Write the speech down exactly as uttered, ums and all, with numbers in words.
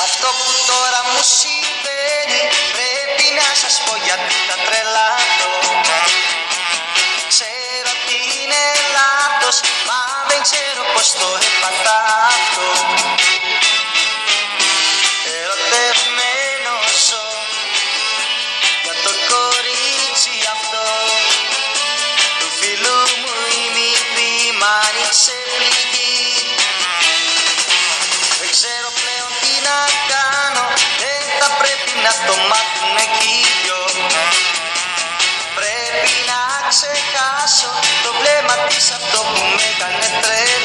Αυτό που τώρα μου συμβαίνει πρέπει να σας πω γιατί τα τρελαθώ. Ξέρω ότι είναι λάθος, μα δεν ξέρω πως το έπαθα αυτό. Ερωτευμένος ζω για το κορίτσι αυτό. Του φίλου μου η μικρή μ' άνοιξε πληγή. Δεν ξέρω πλέον τι να κάνω, δεν θα πρέπει να το μάθουν εκεί οι δυο. Πρέπει να ξεχάσω το βλέμμα της αυτό που με έκανε τρέλο.